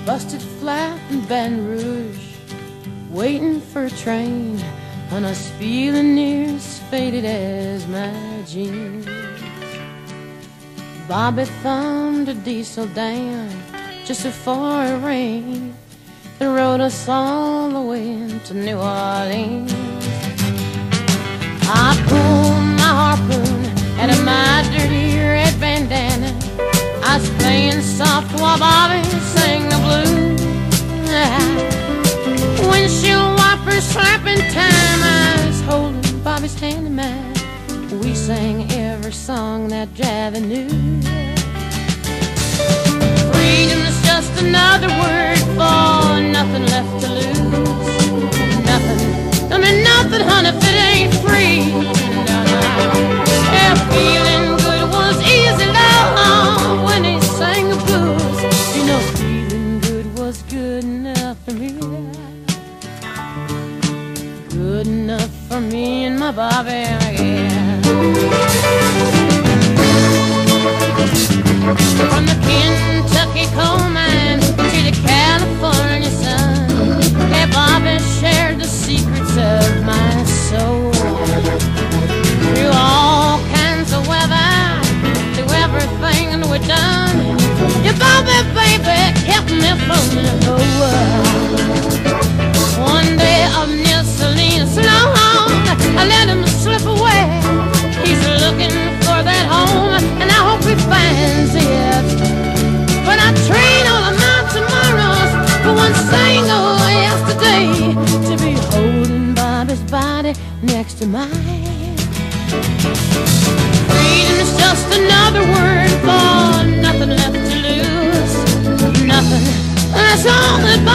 busted flat in Baton Rouge, waiting for a train, and I was feeling near as faded as my jeans. Bobby thumbed a diesel down just before it rained and rode us all the way to New Orleans. I pulled my harpoon out of my dirty red bandana. I was playing soft while Bobby sang the blues. Windshield wipers slapping time, I was holding Bobby's hand in mine. We sang every song that Javi knew. Freedom's just another word for nothing left to lose. Nothing, I mean nothing, honey, if it ain't free. Yeah, feeling good was easy, love, when he sang the blues. You know, feeling good was good enough for me. Good enough for me and my Bobby, yeah. From the Kentucky coal mine to the California sun, yeah, Bobby shared the secrets of my soul. Through all kinds of weather, through everything that we've done, yeah, Bobby, baby, kept me from the whole world. One day of Salinas long, I let him slip away. He's looking for that home, and I hope he finds it. But I train all of my tomorrows for one single yesterday, to be holding Bobby's body next to mine. Freedom is just another word for nothing left to lose. Nothing, that's all that